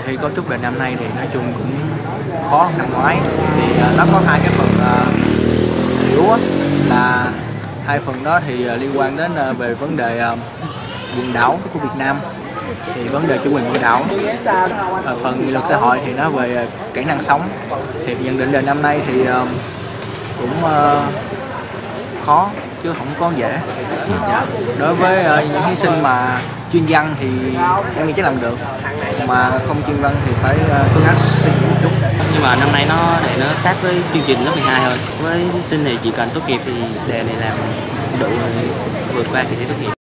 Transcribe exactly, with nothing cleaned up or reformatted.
thi cấu trúc đề năm nay thì nói chung cũng khó hơn năm ngoái. Thì uh, nó có hai cái phần uh, yếu á, là hai phần đó thì uh, liên quan đến uh, về vấn đề uh, quần đảo của Việt Nam, thì vấn đề chủ quyền quần đảo. Ở phần nghị lực xã hội thì nó về uh, kỹ năng sống. Thì nhận định đề năm nay thì uh, cũng uh, khó chứ không có dễ. Dạ. Đối với uh, những thí sinh mà chuyên văn thì em nghĩ chắc làm được, mà không chuyên văn thì phải uh, cố gắng suy nghĩ một chút. Nhưng mà năm nay nó để nó sát với chương trình lớp mười hai hơn. Với thí sinh thì chỉ cần tốt nghiệp thì đề này làm đủ vượt qua kỳ thi tốt nghiệp.